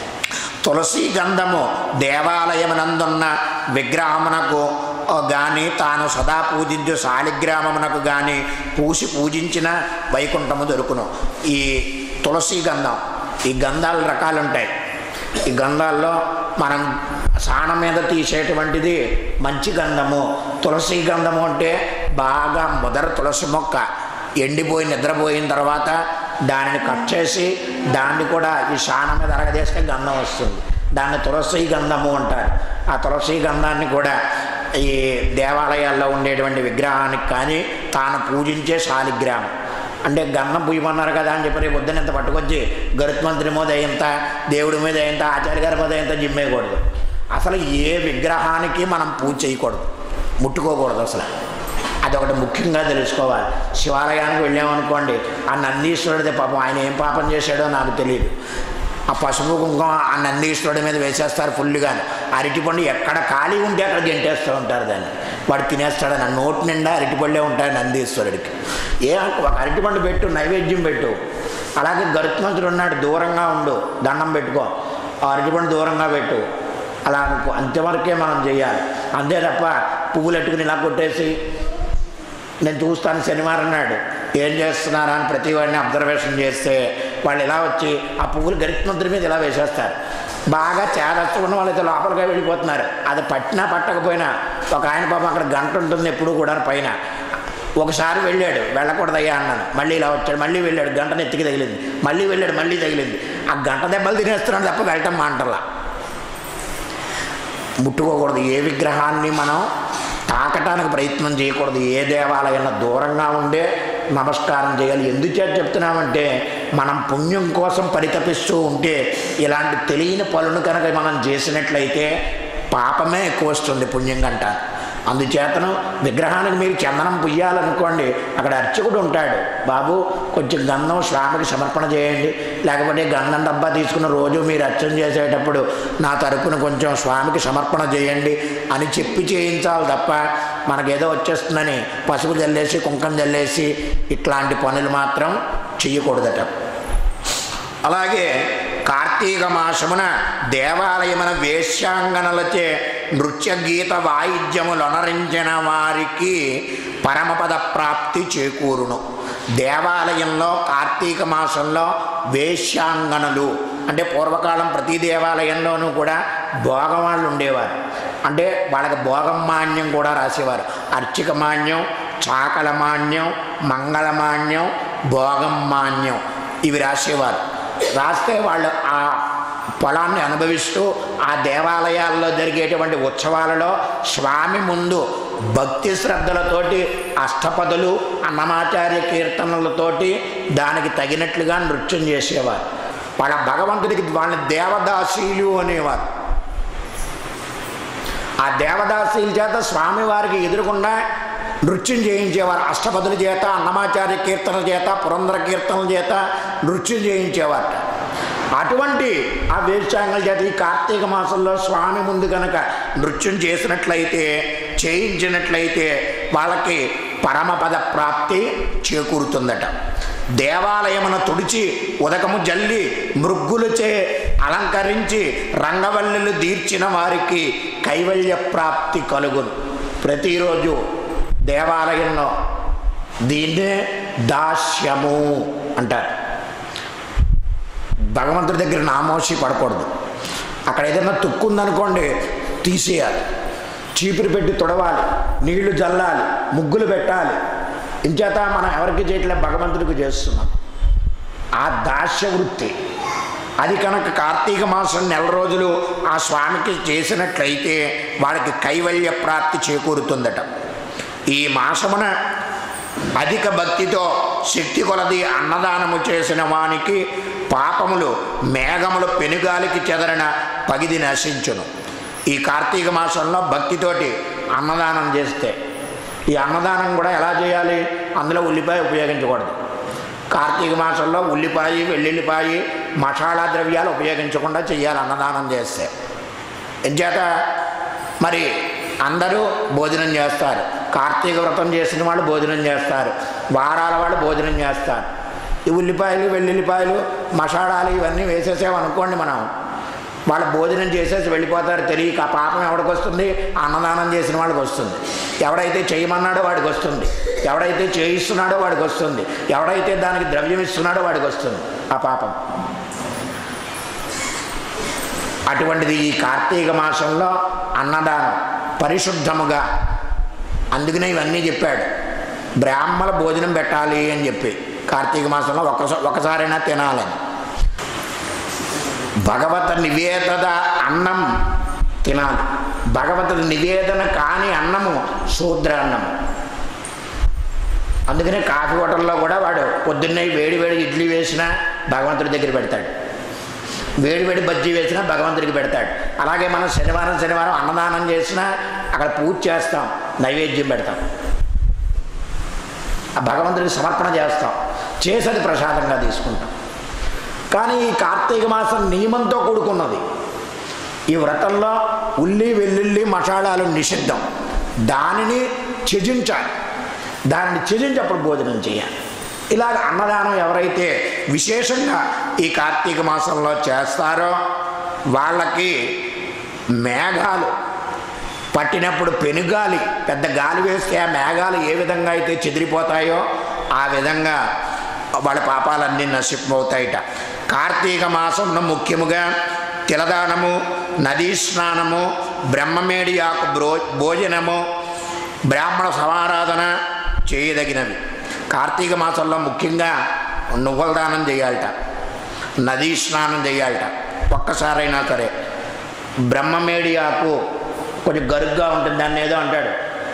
తులసి గంధము దేవాలయమునందున్న విగ్రహమునకు కానీ తాను సదా పూజించు శాలిగ్రామమునకు కానీ పూజించిన వైకుంఠము దొరుకును. ఈ తులసి గంధం, ఈ గంధాలు రకాలు ఉంటాయి. ఈ గంధాల్లో మనం సాణం మీద తీసేటువంటిది మంచి గంధము. తులసి గంధము అంటే బాగా మొదట తులసి మొక్క ఎండిపోయి నిద్రపోయిన తర్వాత దానిని కట్ చేసి దాన్ని కూడా ఈ సాణం మీద అరగదేస్తే గంధం వస్తుంది. దాన్ని తులసి గంధము అంటారు. ఆ తులసి గంధాన్ని కూడా ఈ దేవాలయాల్లో ఉండేటువంటి విగ్రహానికి కానీ తాను పూజించే శాలిగ్రామం అంటే గంధం పూయమన్నారు కదా అని చెప్పి రేపు పొద్దున ఇంత పట్టుకొచ్చి గరుత్మంతుని మీద ఎంత, దేవుడి మీద ఎంత, ఆచార్య గారి మీద ఎంత జిమ్మేయకూడదు. అసలు ఏ విగ్రహానికి మనం పూజ చేయకూడదు, ముట్టుకోకూడదు అసలు. అదొకటి ముఖ్యంగా తెలుసుకోవాలి. శివాలయానికి వెళ్ళామనుకోండి, ఆ నందీశ్వరుడిదే పాపం, ఆయన ఏం పాపం చేశాడో నాకు తెలియదు. ఆ పసుపు కుంకుమ ఆ నందీశ్వరుడి మీద వేసేస్తారు ఫుల్గా. అరటిపండు ఎక్కడ ఖాళీ ఉంటే అక్కడ గెంటేస్తూ ఉంటారు దాన్ని, వాడు తినేస్తాడు. నా నోటి నిండా అరటిపళ్ళే ఉంటాయి నందీశ్వరుడికి. ఒక అరటిపండు పెట్టు, నైవేద్యం పెట్టు. అలాగే గరుత్మంతుడు ఉన్నాడు, దూరంగా ఉండు, దండం పెట్టుకో, ఆ అరటిపండు దూరంగా పెట్టు. అలా అనుకో, అంతవరకే మనం చేయాలి. అంతే తప్ప పువ్వులు ఎట్టుకుని ఇలా కొట్టేసి నేను చూస్తాను శనివారం నాడు ఏం చేస్తున్నారా అని ప్రతి వాడిని అబ్జర్వేషన్ చేస్తే వాళ్ళు ఇలా వచ్చి ఆ పువ్వులు గరిత్మంతుడి మీద ఇలా వేసేస్తారు. బాగా చేదస్తూ ఉన్న వాళ్ళైతే లోపలిగా వెళ్ళిపోతున్నారు. అది పట్టినా పట్టకపోయినా ఒక ఆయన పాపం అక్కడ గంట ఉంటుంది ఎప్పుడు కూడా పైన. ఒకసారి వెళ్ళాడు, వెళ్ళకూడదయ్యా అన్నాను, మళ్ళీ ఇలా వచ్చాడు, మళ్ళీ వెళ్ళాడు, గంట నెత్తికి తగిలింది, మళ్ళీ వెళ్ళాడు, మళ్ళీ తగిలింది. ఆ గంట దెబ్బలు తినేస్తున్నాడు తప్ప వెళ్ళటం మాంటలా. ముట్టుకోకూడదు, ఏ విగ్రహాన్ని మనం తాకటానికి ప్రయత్నం చేయకూడదు, ఏ దేవాలయంలో దూరంగా ఉండే నమస్కారం చేయాలి. ఎందుచేత చెప్తున్నామంటే మనం పుణ్యం కోసం పరితపిస్తూ ఉంటే ఇలాంటి తెలియని పనులు కనుక మనం చేసినట్లయితే పాపమే ఎక్కువ వస్తుంది పుణ్యం కంట. అందుచేతను విగ్రహానికి మీరు చందనం పుయ్యాలనుకోండి, అక్కడ అర్చకుడు ఉంటాడు, బాబు కొంచెం గంధం స్వామికి సమర్పణ చేయండి, లేకపోతే గంధం డబ్బా తీసుకుని రోజు మీరు అర్చన చేసేటప్పుడు నా తరపున కొంచెం స్వామికి సమర్పణ చేయండి అని చెప్పి చేయించాలి తప్ప మనకేదో వచ్చేస్తుందని పసుపు జల్లేసి కుంకం జల్లేసి ఇట్లాంటి పనులు మాత్రం చెయ్యకూడదట. అలాగే కార్తీక మాసమున దేవాలయమున వేశ్యాంగనలచే నృత్య గీత వాయిద్యములొనరించిన వారికి పరమపద ప్రాప్తి చేకూరును. దేవాలయంలో కార్తీక మాసంలో వేశ్యాంగనలు అంటే పూర్వకాలం ప్రతి దేవాలయంలోనూ కూడా భోగవాళ్ళు ఉండేవారు. అంటే వాళ్ళకి భోగమాన్యం కూడా రాసేవారు. అర్చికమాన్యం, చాకలమాన్యం, మంగళమాన్యం, భోగమాన్యం ఇవి రాసేవారు. రాస్తే వాళ్ళు ఆ పొలాన్ని అనుభవిస్తూ ఆ దేవాలయాల్లో జరిగేటువంటి ఉత్సవాలలో స్వామి ముందు భక్తి శ్రద్ధలతోటి అష్టపదులు అన్నమాచార్య కీర్తనలతోటి దానికి తగినట్లుగా నృత్యం చేసేవారు. వాళ్ళ భగవంతుడికి వాళ్ళని దేవదాసీలు అనేవారు. ఆ దేవదాసీల చేత స్వామివారికి ఎదురుకుండా నృత్యం చేయించేవారు. అష్టపదుల చేత, అన్నమాచార్య కీర్తనల చేత, పురంధర కీర్తనల చేత నృత్యం చేయించేవారట. అటువంటి ఆ వేశ్యాంగల చేత ఈ కార్తీక మాసంలో స్వామి ముందు కనుక నృత్యం చేయించినట్లయితే వాళ్ళకి పరమపద ప్రాప్తి చేకూరుతుందట. దేవాలయమును తుడిచి ఉదకము జల్లి మృగ్గులచే అలంకరించి రంగవల్లులు దీర్చిన వారికి కైవల్య ప్రాప్తి కలుగును. ప్రతిరోజు దేవాలయంలో దీన్నే దాస్యము అంటారు. భగవంతుడి దగ్గర నామోషి పడకూడదు. అక్కడ ఏదైనా తుక్కుందనుకోండి తీసేయాలి, చీపురు పెట్టి తుడవాలి, నీళ్లు జల్లాలి, ముగ్గులు పెట్టాలి. ఇంచేత మనం ఎవరికి చేయట్లే, భగవంతుడికి చేస్తున్నాం. ఆ దాస్య వృత్తి అది కనుక కార్తీక మాసం నెల రోజులు ఆ స్వామికి చేసినట్లయితే వాడికి కైవల్య ప్రాప్తి చేకూరుతుందట. ఈ మాసమున అధిక భక్తితో శక్తి కొలది అన్నదానము చేసిన వానికి పాపములు మేఘములు పెనుగాలికి చెదరిన పగిది నశించును. ఈ కార్తీక మాసంలో భక్తితోటి అన్నదానం చేస్తే, ఈ అన్నదానం కూడా ఎలా చేయాలి, అందులో ఉల్లిపాయ ఉపయోగించకూడదు. కార్తీక మాసంలో ఉల్లిపాయ, వెల్లుల్లిపాయ, మసాలా ద్రవ్యాలు ఉపయోగించకుండా చేయాలి అన్నదానం చేస్తే. ఎంచేత మరి అందరూ భోజనం చేస్తారు. కార్తీక వ్రతం చేసిన వాళ్ళు భోజనం చేస్తారు, వారాల వాళ్ళు భోజనం చేస్తారు. ఈ ఉల్లిపాయలు, వెల్లుల్లిపాయలు, మసాలాలు ఇవన్నీ వేసేసామనుకోండి, మనం వాళ్ళు భోజనం చేసేసి వెళ్ళిపోతారు. తెలియక ఆ పాపం ఎవరికి వస్తుంది, అన్నదానం చేసిన వాళ్ళకి వస్తుంది. ఎవడైతే చేయమన్నాడో వాడికి వస్తుంది, ఎవడైతే చేయిస్తున్నాడో వాడికి వస్తుంది, ఎవడైతే దానికి ద్రవ్యం ఇస్తున్నాడో వాడికి వస్తుంది ఆ పాపం. అటువంటిది ఈ కార్తీక మాసంలో అన్నదానం పరిశుద్ధముగా. అందుకనే ఇవన్నీ చెప్పాడు, బ్రాహ్మణ భోజనం పెట్టాలి అని చెప్పి కార్తీక మాసంలో ఒకసారైనా తినాలని. భగవత నివేదన అన్నం తినాలి. భగవత నివేదన కాని అన్నము శూద్ర అన్నము. అందుకనే కాఫీ హోటల్లో కూడా వాడు పొద్దున్నే వేడి వేడి ఇడ్లీ వేసినా భగవంతుడి దగ్గర పెడతాడు, వేడి వేడి బజ్జీ వేసినా భగవంతుడికి పెడతాడు. అలాగే మనం శనివారం అన్నదానం చేసినా అక్కడ పూజ చేస్తాం, నైవేద్యం పెడతాం, ఆ భగవంతుడికి సమర్పణ చేస్తాం, చేసేది ప్రసాదంగా తీసుకుంటాం. కానీ ఈ కార్తీక మాసం నియమంతో కూడుకున్నది. ఈ వ్రతంలో ఉల్లి, వెల్లుల్లి, మసాలాలు నిషిద్ధం. దానిని త్యజించాలి, దానిని త్యజించి అప్పుడు భోజనం చేయాలి. ఇలాగ అన్నదానం ఎవరైతే విశేషంగా ఈ కార్తీక మాసంలో చేస్తారో వాళ్ళకి మేఘాలు పట్టినప్పుడు పెనుగాలి, పెద్ద గాలి వేస్తే ఆ మేఘాలు ఏ విధంగా అయితే చెదిరిపోతాయో ఆ విధంగా వాళ్ళ పాపాలన్నీ నశింపవుతాయిట. కార్తీక మాసంలో ముఖ్యముగా తిలదానము, నదీ స్నానము, బ్రహ్మమేడి ఆకు భోజనము, బ్రాహ్మణ సమారాధన చేయదగినవి. కార్తీక మాసంలో ముఖ్యంగా నువ్వుల దానం చేయాలట, నదీ స్నానం చేయాలట ఒక్కసారైనా సరే. బ్రహ్మమేడి ఆకు కొంచెం గరుగ్గా ఉంటుంది, దాన్ని ఏదో అంటాడు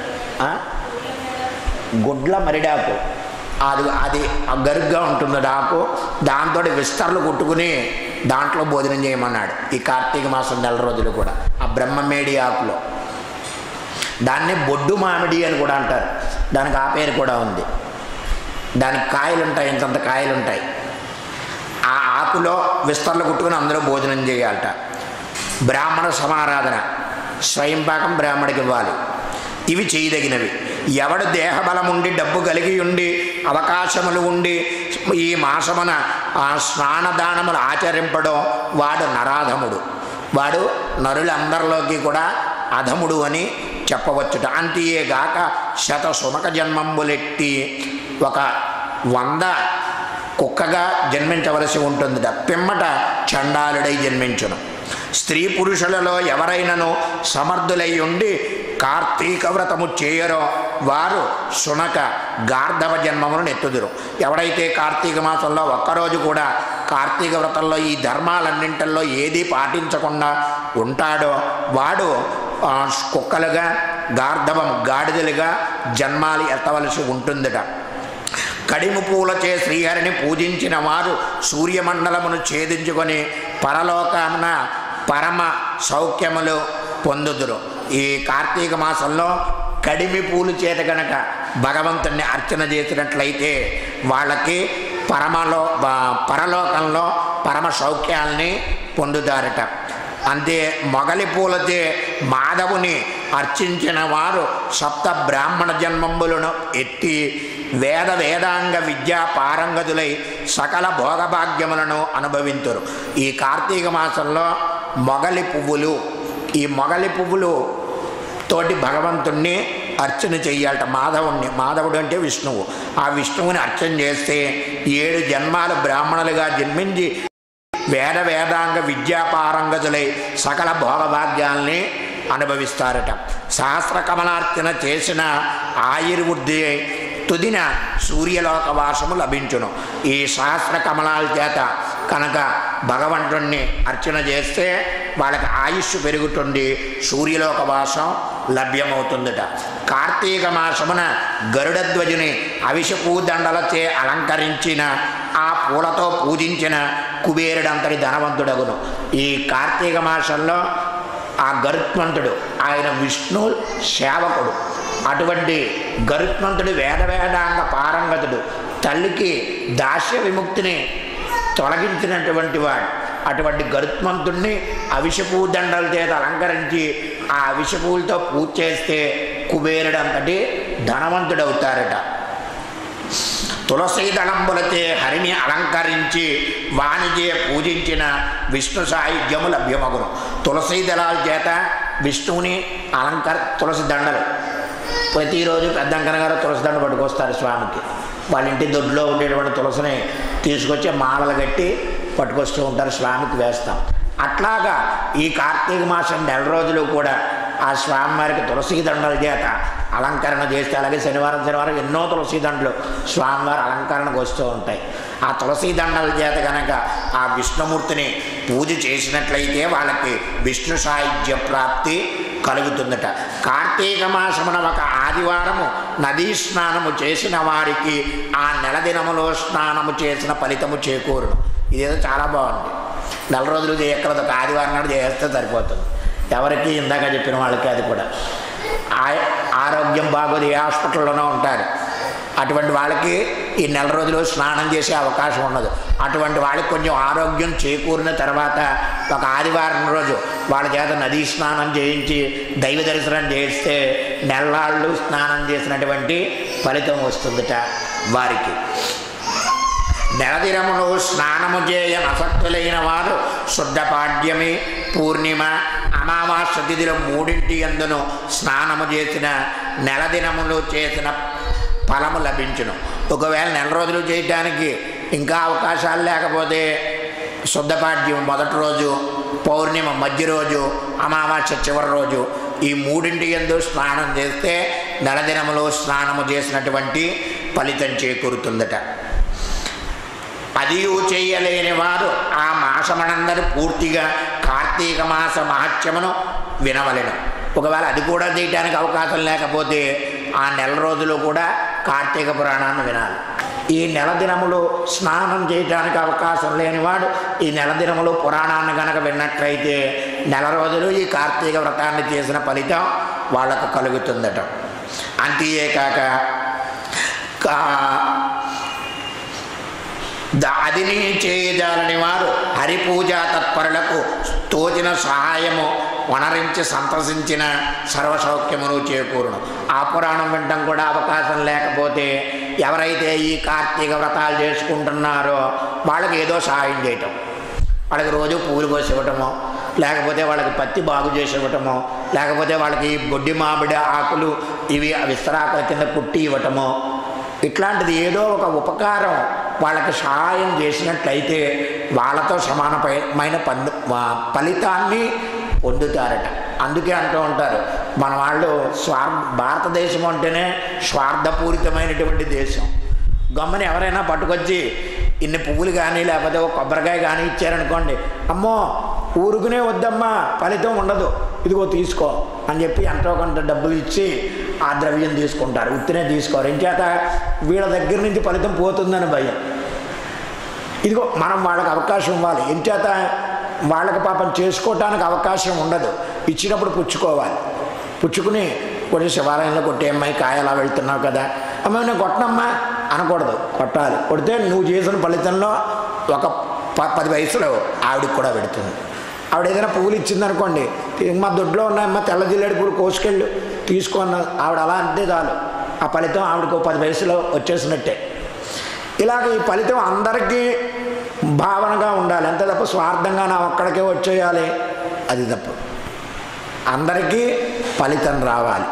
గుడ్ల మరిడాకు, అది గరుగ్గా ఉంటుంది ఆకు, దాంతో విస్తరలు కుట్టుకుని దాంట్లో భోజనం చేయమన్నాడు ఈ కార్తీక మాసం నెల రోజులు కూడా. ఆ బ్రహ్మమేడి ఆకులో దాన్ని బొడ్డు మామిడి అని కూడా అంటారు, దానికి ఆ పేరు కూడా ఉంది. దానికి కాయలు ఉంటాయి, ఇంతంత కాయలు ఉంటాయి. ఆ ఆకులో విస్తరలు కుట్టుకుని అందరూ భోజనం చేయాలట. బ్రాహ్మణ సమారాధన, స్వయంపాకం బ్రాహ్మడికి ఇవ్వాలి. ఇవి చేయదగినవి. ఎవడు దేహబలం ఉండి డబ్బు కలిగి ఉండి అవకాశములు ఉండి ఈ మాసమున ఆ స్నానదానములు ఆచరింపడం వాడు నరాధముడు, వాడు నరులందరిలోకి కూడా అధముడు అని చెప్పవచ్చుట. అంతేగాక శత సుమక జన్మంబులెట్టి 100 కుక్కగా జన్మించవలసి ఉంటుందిట, పిమ్మట చండాలుడై జన్మించును. స్త్రీ పురుషులలో ఎవరైనాను సమర్థులై ఉండి కార్తీక వ్రతము చేయరో వారు శునక గార్ధవ జన్మములను ఎత్తుదురు. ఎవడైతే కార్తీక మాసంలో ఒక్కరోజు కూడా కార్తీక వ్రతంలో ఈ ధర్మాలన్నింటిలో ఏది పాటించకుండా ఉంటాడో వాడు కుక్కలుగా, గాడిదలుగా జన్మాలు ఎత్తవలసి ఉంటుందట. కడిము పూలచే శ్రీహరిని పూజించిన వారు సూర్యమండలమును ఛేదించుకొని పరలోకాన పరమ సౌఖ్యములు పొందుదురు. ఈ కార్తీక మాసంలో కడిమి పూలు చేత కనుక భగవంతుణ్ణి అర్చన చేసినట్లయితే వాళ్ళకి పరలోకంలో పరమ సౌఖ్యాల్ని పొందుతారట. అంతే మొగలి పూలచే మాధవుని అర్చించిన వారు 7 బ్రాహ్మణ జన్మంబులను ఎత్తి వేదాంగ విద్యా పారంగతులై సకల భోగభాగ్యములను అనుభవింతురు. ఈ కార్తీక మాసంలో మొగలి పువ్వులు, ఈ మొగలి పువ్వులు తోటి భగవంతుణ్ణి అర్చన చెయ్యాలట. మాధవుడు అంటే విష్ణువు. ఆ విష్ణువుని అర్చన చేస్తే 7 జన్మాలు బ్రాహ్మణులుగా జన్మించి వేదాంగ విద్యా పారంగతులై సకల భోగభాగ్యాల్ని అనుభవిస్తారట. సహస్ర కమలార్చన చేసిన ఆయుర్వృద్ధి తుదిన సూర్యలోకవాసము లభించును. ఈ సహస్ర కమలాల చేత కనుక భగవంతుణ్ణి అర్చన చేస్తే వాళ్ళకి ఆయుష్ పెరుగుతుంది, సూర్యలోకవాసం లభ్యమవుతుందట. కార్తీక మాసమున గరుడధ్వజుని అవిషపూ దండలచే అలంకరించిన ఆ పూలతో పూజించిన కుబేరుడంతటి ధనవంతుడగును. ఈ కార్తీక మాసంలో ఆ గరుత్మంతుడు ఆయన విష్ణు సేవకుడు. అటువంటి గరుత్మంతుడు వేదాంగ పారంగతుడు, తల్లికి దాస్య విముక్తిని తొలగించినటువంటి వాడు. అటువంటి గరుత్మంతుడిని అవిషపూ దండల చేత అలంకరించి ఆ అవిషపూలతో పూజ చేస్తే కుబేరుడంతటి ధనవంతుడవుతారట. తులసీ దళంబులచే హరిని అలంకరించి వాణిచే పూజించిన విష్ణు సాయుధ్యము లభ్యమగును. తులసీ దళాల చేత విష్ణువుని తులసి దండలు ప్రతిరోజు పెద్దంకన గారు తులసి దండ పట్టుకొస్తారు స్వామికి. వాళ్ళ ఇంటి దొడ్లో ఉండేటువంటి తులసిని తీసుకొచ్చి మాలలు కట్టి పట్టుకొస్తూ ఉంటారు, స్వామికి వేస్తాం. అట్లాగా ఈ కార్తీక మాసం నెల రోజులు కూడా ఆ స్వామివారికి తులసీ దండల చేత అలంకరణ చేస్తే, అలాగే శనివారం ఎన్నో తులసీ దండలు స్వామివారి అలంకరణకు వస్తూ ఉంటాయి. ఆ తులసీ దండల చేత కనుక ఆ విష్ణుమూర్తిని పూజ చేసినట్లయితే వాళ్ళకి విష్ణు సాయుధ్య ప్రాప్తి కలుగుతుందట. కార్తీక మాసమున ఒక ఆదివారము నదీ స్నానము చేసిన వారికి ఆ నెల దినములో స్నానము చేసిన ఫలితము చేకూరును. ఇదేదో చాలా బాగుంది. నెల రోజులు చేయక్కర్లేదు, ఒక ఆదివారం నాడు చేస్తే సరిపోతుంది. ఎవరికి ఇందాక చెప్పిన వాళ్ళకి అది కూడా ఆరోగ్యం బాగోదు, ఏ హాస్పిటల్లోనో ఉంటారు. అటువంటి వాళ్ళకి ఈ నెల రోజులు స్నానం చేసే అవకాశం ఉండదు. అటువంటి వాళ్ళకి కొంచెం ఆరోగ్యం చేకూరిన తర్వాత ఒక ఆదివారం రోజు వాళ్ళ చేత నదీ స్నానం చేయించి దైవ దర్శనం చేస్తే నెల్లాళ్ళు స్నానం చేసినటువంటి ఫలితం వస్తుందట వారికి. నెలదినమును స్నానము చేయ అసక్తులైన వారు శుద్ధపాడ్యమి, పూర్ణిమ, అమావాస్య తిథిలో 3 యందును స్నానము చేసిన నెల దినములు చేసిన ఫలము లభించును. ఒకవేళ నెల రోజులు చేయడానికి ఇంకా అవకాశాలు లేకపోతే శుద్ధపాడ్యం మొదటి రోజు, పౌర్ణిమ మధ్య రోజు, అమావాస్య చివరి రోజు, ఈ మూడింటి యందు స్నానం చేస్తే నెలదినములో స్నానము చేసినటువంటి ఫలితం చేకూరుతుందట. అది చేయలేని వారు ఆ మాసమనందరూ పూర్తిగా కార్తీక మాస మహత్యమును వినవలెను. ఒకవేళ అది కూడా చేయడానికి అవకాశం లేకపోతే ఆ నెల రోజులు కూడా కార్తీక పురాణాన్ని వినాలి. ఈ నెల దినములు స్నానం చేయడానికి అవకాశం లేనివాడు ఈ నెల దినములు పురాణాన్ని కనుక విన్నట్లయితే నెల రోజులు ఈ కార్తీక వ్రతాన్ని చేసిన ఫలితం వాళ్ళకు కలుగుతుందట. అంతేకాక అదిని చేయజాలని వారు హరిపూజా తత్పరులకు తోచిన సహాయము వనరించి సంతసించిన సర్వసౌఖ్యమును చేకూరును. ఆ పురాణం వినడం కూడా అవకాశం లేకపోతే ఎవరైతే ఈ కార్తీక వ్రతాలు చేసుకుంటున్నారో వాళ్ళకి ఏదో సహాయం చేయటం, వాళ్ళకి రోజు పూలు కోసి ఇవ్వటమో, లేకపోతే వాళ్ళకి పత్తి బాగు చేసి ఇవ్వటమో, లేకపోతే వాళ్ళకి బొడ్డి మామిడి ఆకులు ఇవి విస్తరాకుల కింద కుట్టి ఇవ్వటమో, ఇట్లాంటిది ఏదో ఒక ఉపకారం వాళ్ళకి సహాయం చేసినట్లయితే వాళ్ళతో సమానమైన ఫలితాన్ని పొందుతారట. అందుకే అంటూ ఉంటారు మన వాళ్ళు భారతదేశం అంటేనే స్వార్థపూరితమైనటువంటి దేశం. గమ్మని ఎవరైనా పట్టుకొచ్చి ఇన్ని పువ్వులు కానీ లేకపోతే ఒక కొబ్బరికాయ కానీ ఇచ్చారనుకోండి, అమ్మో ఊరుకునే వద్దమ్మా ఫలితం ఉండదు, ఇదిగో తీసుకో అని చెప్పి ఎంతో కొంత డబ్బులు ఇచ్చి ఆ ద్రవ్యం తీసుకుంటారు. ఉత్తినే తీసుకోరు. ఇంచేత వీళ్ళ దగ్గర నుంచి ఫలితం పోతుందని భయం. ఇదిగో మనం వాళ్ళకి అవకాశం ఇవ్వాలి. ఇంచేత వాళ్ళకి పాపం చేసుకోవటానికి అవకాశం ఉండదు. ఇచ్చినప్పుడు పుచ్చుకోవాలి. పుచ్చుకుని కొంచెం శివాలయంలో కొట్టే అమ్మాయి కాయలా వెళ్తున్నావు కదా, అమ్మాయి నేను కొట్టనమ్మా అనకూడదు, కొట్టాలి. కొడితే నువ్వు చేసిన ఫలితంలో ఒక 10 పైసలు ఆవిడకి కూడా పెడుతుంది. ఆవిడ ఏదైనా పువ్వులు ఇచ్చిందనుకోండి, మా దొడ్లో ఉన్నాయమ్మా తెల్ల జిల్లేడు పువ్వులు కోసుకెళ్ళు తీసుకున్న ఆవిడ అలా అంతే చాలు, ఆ ఫలితం ఆవిడకు 10 పైసలు వచ్చేసినట్టే. ఇలాగ ఈ ఫలితం అందరికీ భావనగా ఉండాలి. అంతే తప్ప స్వార్థంగా నా ఒక్కడికే వచ్చేయాలి అది తప్పు. అందరికీ ఫలితం రావాలి.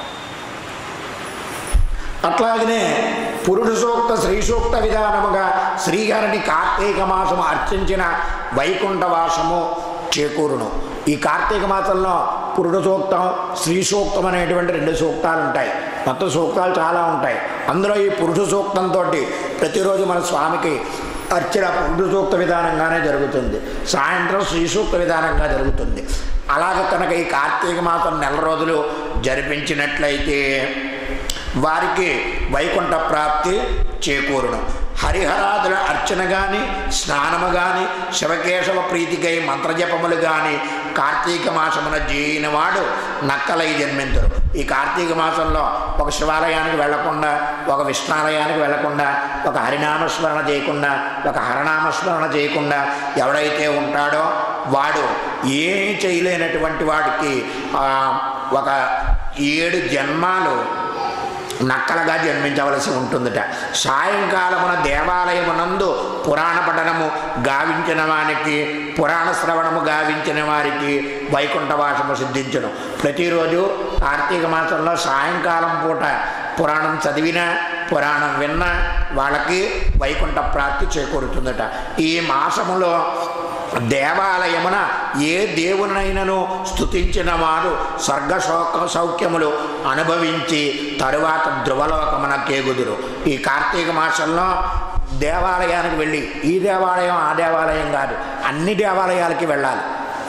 అట్లాగనే పురుష సూక్త స్త్రీ సూక్త విధానముగా శ్రీగారిని కార్తీక మాసము అర్చించిన వైకుంఠవాసము చేకూరును. ఈ కార్తీక మాసంలో పురుష సూక్తం స్త్రీ సూక్తం అనేటువంటి 2 సూక్తాలు ఉంటాయి. మొత్తం సూక్తాలు చాలా ఉంటాయి. అందులో ఈ పురుష సూక్తంతో ప్రతిరోజు మన స్వామికి అర్చన పురుష సూక్త విధానంగానే జరుగుతుంది, సాయంత్రం స్త్రీ సూక్త విధానంగా జరుగుతుంది. అలాగే కనుక ఈ కార్తీక మాసం నెల రోజులు జరిపించినట్లయితే వారికి వైకుంఠ ప్రాప్తి చేకూరును. హరిహరాదుల అర్చన కానీ స్నానము కానీ శివకేశవ ప్రీతికై మంత్రజపములు కానీ కార్తీక మాసమున చేయని వాడు నక్కలై జన్మించరు. ఈ కార్తీక మాసంలో ఒక శివాలయానికి వెళ్లకుండా, ఒక విష్ణాలయానికి వెళ్లకుండా, ఒక హరినామస్మరణ చేయకుండా, ఒక హరనామస్మరణ చేయకుండా ఎవడైతే ఉంటాడో వాడు ఏమీ చేయలేనటువంటి వాడికి ఒక 7 జన్మాలు నక్కలుగా జన్మించవలసి ఉంటుందట. సాయంకాలమున దేవాలయమునందు పురాణ పఠనము గావించిన వారికి, పురాణ శ్రవణము గావించిన వారికి వైకుంఠవాసము సిద్ధించును. ప్రతిరోజు కార్తీక మాసంలో సాయంకాలం పూట పురాణం చదివినా పురాణం విన్నా వాళ్ళకి వైకుంఠ ప్రాప్తి చేకూరుతుందట. ఈ మాసములో దేవాలయమున ఏ దేవునైనను స్తుతించిన వారు స్వర్గ సౌఖ్యములు అనుభవించి తరువాత ధ్రువలోకమున కేగుదురు. ఈ కార్తీక మాసంలో దేవాలయానికి వెళ్ళి, ఈ దేవాలయం ఆ దేవాలయం కాదు, అన్ని దేవాలయాలకి వెళ్ళాలి.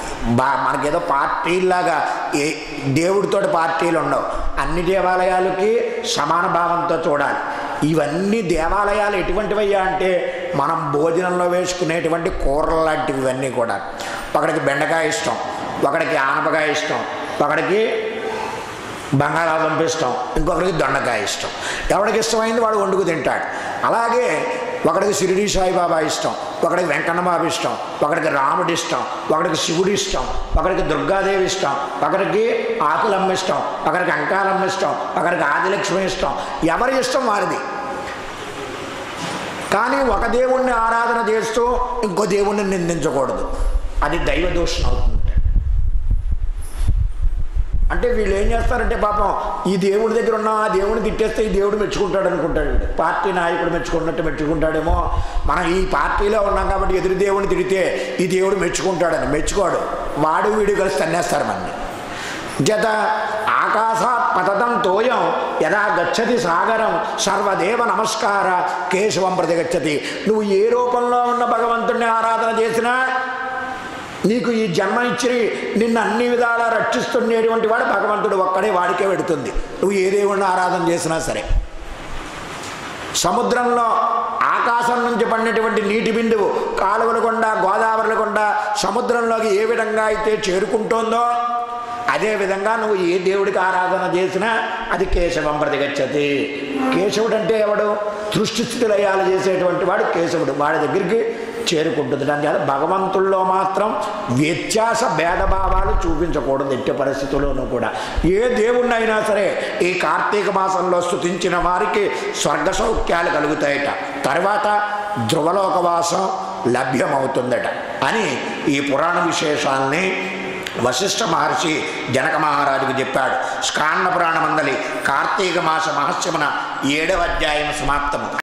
మనకేదో పార్టీలాగా ఏ దేవుడితోటి పార్టీలు ఉండవు. అన్ని దేవాలయాలకి సమాన భావంతో చూడాలి. ఇవన్నీ దేవాలయాలు ఎటువంటివయ్యా అంటే మనం భోజనంలో వేసుకునేటువంటి కూరలు లాంటివి. ఇవన్నీ కూడా ఒకడికి బెండకాయ ఇష్టం, ఒకడికి ఆనపకాయ ఇష్టం, ఒకడికి బంగాళాదుంప ఇష్టం, ఇంకొకరికి దొండకాయ ఇష్టం. ఎవడికి ఇష్టమైంది వాడు వండుకు తింటాడు. అలాగే ఒకడికి షిరిడి సాయిబాబా ఇష్టం, ఒకడికి వెంకన్నబాబు ఇష్టం, ఒకడికి రాముడి ఇష్టం, ఒకడికి శివుడి ఇష్టం, ఒకడికి దుర్గాదేవి ఇష్టం, ఒకరికి ఆకులమ్మ ఇష్టం, ఒకరికి అంకాలమ్మ ఇష్టం, ఒకరికి ఆదిలక్ష్మి ఇష్టం. ఎవరి ఇష్టం వారిది. కానీ ఒక దేవుణ్ణి ఆరాధన చేస్తూ ఇంకో దేవుణ్ణి నిందించకూడదు, అది దైవ దూషణ అవుతుంది. అంటే వీళ్ళు ఏం చేస్తారంటే పాపం ఈ దేవుడి దగ్గర ఉన్న ఆ దేవుడిని తిట్టేస్తే ఈ దేవుడు మెచ్చుకుంటాడు అనుకుంటాడు. పార్టీ నాయకుడు మెచ్చుకున్నట్టు మెచ్చుకుంటాడేమో. మనం ఈ పార్టీలో ఉన్నాం కాబట్టి ఎదురు దేవుడిని తిడితే ఈ దేవుడు మెచ్చుకుంటాడని. మెచ్చుకోడు. వాడు వీడు కలిసి తన్నేస్తారు మనని. జత ఆకాశాత్ పతతం తోయం యదా గచ్చతి సాగరం సర్వదేవ నమస్కార కేశవం ప్రతి గచ్చతి. నువ్వు ఏ రూపంలో ఉన్న భగవంతుడిని ఆరాధన చేసినా నీకు ఈ జన్మ ఇచ్చి నిన్ను అన్ని విధాలా రక్షిస్తుండేటువంటి వాడు భగవంతుడు ఒక్కడే, వాడికే పెడుతుంది. నువ్వు ఏ దేవుడిని ఆరాధన చేసినా సరే. సముద్రంలో ఆకాశం నుంచి పడినటువంటి నీటి బిందువు కాలువల గుండా గోదావరిల గుండా సముద్రంలోకి ఏ విధంగా అయితే చేరుకుంటోందో అదేవిధంగా నువ్వు ఏ దేవుడికి ఆరాధన చేసినా అది కేశవం ప్రతి గచ్చతి. కేశవుడు అంటే ఎవడు? సృష్టి స్థితి లయాలు చేసేటువంటి వాడు కేశవుడు. వాడి దగ్గరికి చేరుకుంటుంది. దాని భగవంతుల్లో మాత్రం వ్యత్యాస భేదభావాలు చూపించకూడదు ఎట్టి పరిస్థితుల్లోనూ కూడా. ఏ దేవుణ్ణి అయినా సరే ఈ కార్తీక మాసంలో స్తుతించిన వారికి స్వర్గ సౌఖ్యాలు కలుగుతాయట, తర్వాత ధ్రువలోకవాసం లభ్యమవుతుందట అని ఈ పురాణ విశేషాల్ని వశిష్ఠ మహర్షి జనక మహారాజుకు చెప్పాడు. స్కాంద పురాణ మందలి కార్తీక మాస మహత్యమున 7వ అధ్యాయం సమాప్తము.